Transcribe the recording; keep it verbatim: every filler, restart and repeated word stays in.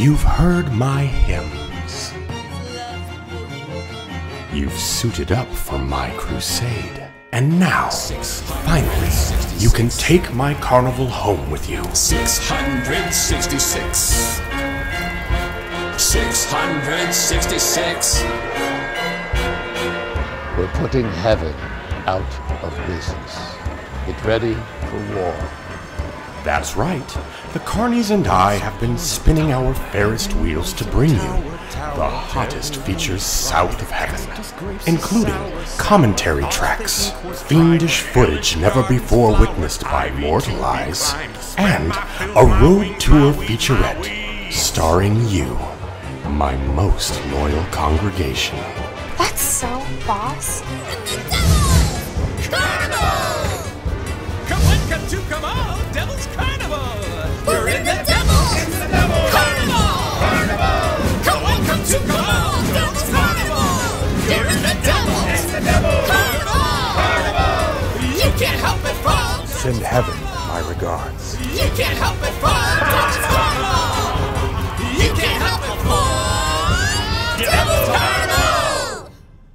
You've heard my hymns. You've suited up for my crusade. And now, finally, you can take my carnival home with you. six hundred sixty-six. six hundred sixty-six. We're putting heaven out of business. Get ready for war. That's right. The Carnies and I have been spinning our Ferris wheels to bring you the hottest features south of heaven, including commentary tracks, fiendish footage never before witnessed by mortal eyes, and a road tour featurette starring you, my most loyal congregation. That's so boss. Carnival! Come on, come to, come on, Devil's Carnival! We're in the Devil's in the Devil's Carnival! Carnival! Come on, come to, come on, Devil's Carnival! We're in the Devil's in the Devil's Carnival! Carnival! You can't help but fall! Send heaven my regards. You can't help but fall!